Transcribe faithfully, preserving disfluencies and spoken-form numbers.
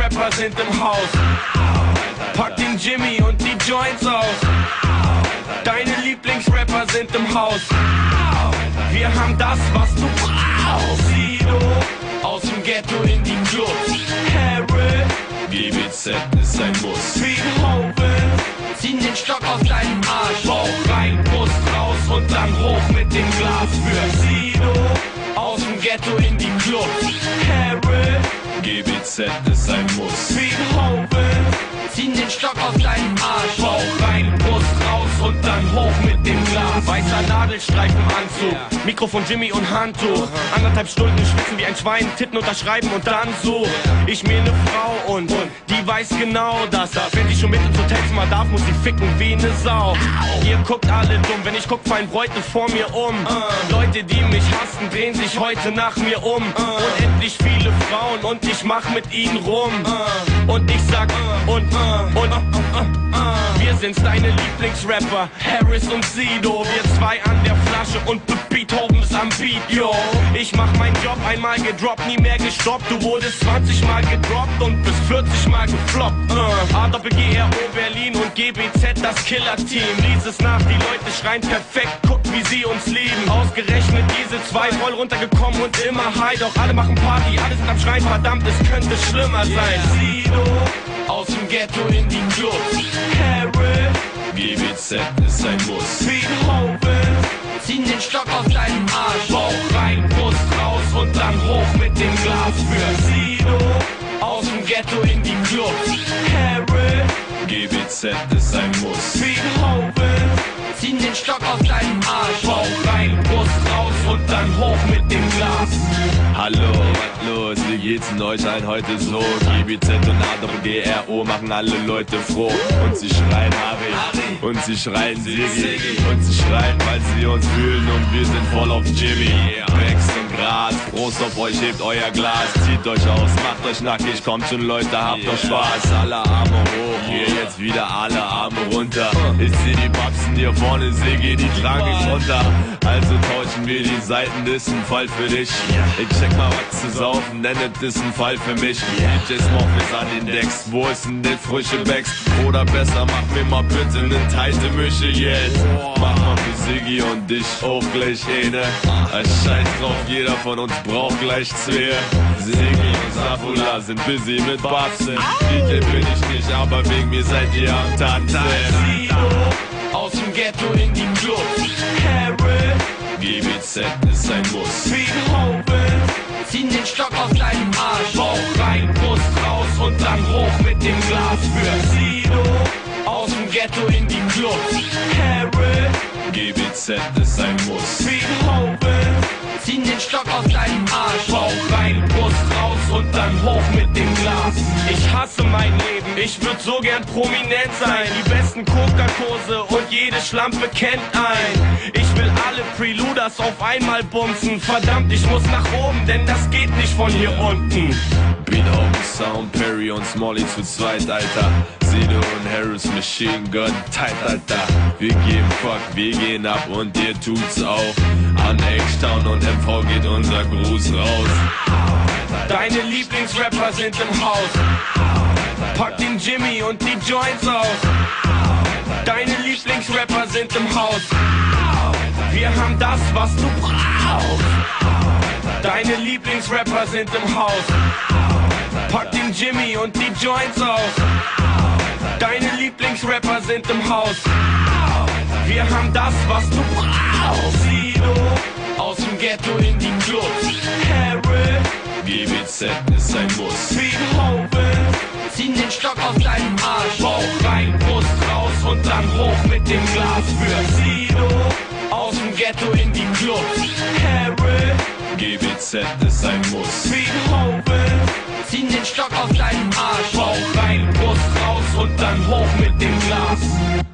Lieblingsrapper sind im Haus. Pack den Jimmy und die Joints aus. Deine Lieblingsrapper sind im Haus. Wir haben das, was du brauchst. Sido, aus dem Ghetto in die Clubs. Harry, G B Z ist ein Muss. Beethoven, ziehen den Stock aus deinem Arsch. Bauch rein, Brust raus und dann hoch mit dem Glas für Sido. Aus dem Ghetto in die Clubs. Harry, G B Z ist ein Muss. Beethoven, ziehen den Stock aus deinem Arsch. Bauch rein, Brust raus und dann hoch mit dem Glas. Weißer Nadelstreif im Anzug, Mikrofon Jimmy und Handtuch. Anderthalb Stunden schwitzen wie ein Schwein, Titten unterschreiben und dann so. Ich mir ne Frau und die weiß genau das. Wenn sie schon mit ins Hotelzimmer darf, muss sie ficken wie ne Sau. Ihr guckt alle dumm, wenn ich guck, fallen Bräute vor mir um. Leute, die mich hassen, drehen sich heute nach mir um. Unendlich viele Frauen und ich mach mit ihnen rum. Und ich sag und und wir sind's, deine Lieblingsrapper, Harris und Sido. Wir zwei an der Flasche und Beethovens am Beat, yo. Ich mach meinen Job, einmal gedroppt, nie mehr gestoppt. Du wurdest zwanzig Mal gedroppt und bis vierzig Mal gefloppt. uh. A Doppel G R O Berlin und G B Z, das Killer-Team. Lies es nach, die Leute schreien perfekt, guckt wie sie uns lieben. Ausgerechnet diese zwei, voll runtergekommen und immer high. Doch alle machen Party, alle sind am Schreien, verdammt, es könnte schlimmer sein. Sido, aus dem Ghetto in die Clubs. Harry, G B Z ist ein Muss. Beethoven, ziehen den Stock aus deinem Arsch. Bauch rein, Brust raus und dann hoch mit dem Glas für Sido. Aus dem Ghetto in die Clubs. Harry, G B Z ist ein Muss. Beethoven, ziehen den Stock aus deinem Arsch. Bauch rein, Brust raus und dann hoch mit dem Glas. Hallo, was los? Wie geht's denn euch allen heute so? G B Z und A Doppel G R O machen alle Leute froh. Und sie schreien Harry, und sie schreien Sigi, und sie schreien, weil sie uns fühlen und wir sind voll auf Jimmy. Wächst und Gras, Prost auf euch, hebt euer Glas, zieht euch aus, macht euch nackig, kommt schon Leute, habt doch Spaß. Alle Arme hoch, hier jetzt wieder alle Arme runter. Ich seh die Babsen hier vorne, Sigi, die tragen ich runter. Also tauschen wir die Seiten, das ist ein Fall für dich. Ich check mal was zu saufen, denn das ist ein Fall für mich. D J Smoke ist an den Decks, wo ist denn das frische Becks? Oder besser, mach mir mal bitte ne teite Mische jetzt. Mach mal für Siggi und dich auch gleich eine. Scheiß drauf, jeder von uns braucht gleich zwei. Siggi und Safula sind busy mit Babsen. D J bin ich nicht, aber wegen mir seid ihr am Tanzen. Sido, aus dem Ghetto in die Clubs. Harry, G B Z ist ein Muss. Beethoven, ziehen den Stock aus deinem Arsch. Bauch rein, Brust raus und dann hoch mit dem Glas für Sido. Aus dem Ghetto in die Clubs. Harry, G B Z ist ein Muss. Beethoven, ziehen den Stock aus deinem Arsch. Bauch rein, Brust raus und dann hoch mit dem Glas. Ich hasse mein Leben, ich würd so gern prominent sein. Die besten Coca-Kurse und jede Schlampe kennt ein. Ich will alle Preluders auf einmal bumsen. Verdammt, ich muss nach oben, denn das geht nicht von hier unten. Beethoven Sound, Perry und Smalley zu zweit, Alter. Sido und Harris, Machine Gun, tight, Alter. Wir geben Fuck, wir gehen ab und ihr tut's auch. An H-Town und M V geht unser Gruß raus. Deine Lieblingsrapper sind im Haus. Pack den Jimmy und die Joints aus. Deine Lieblingsrapper sind im Haus. Wir haben das, was du brauchst. Deine Lieblingsrapper sind im Haus. Pack den Jimmy und die Joints aus. Deine Lieblingsrapper sind im Haus. Wir haben das, was du brauchst. Sido, aus dem Ghetto in die Clubs. Harry, G B Z ist ein Muss. Beethoven, ziehen den Stock aus deinem Arsch. Bauch rein, Brust raus und dann hoch mit dem Glas für Sido. Aus dem Ghetto in die Clubs. Harry, G B Z ist ein Muss. Beethoven, ziehen den Stock aus deinem Arsch. Bauch rein, Brust raus und dann hoch mit dem Glas.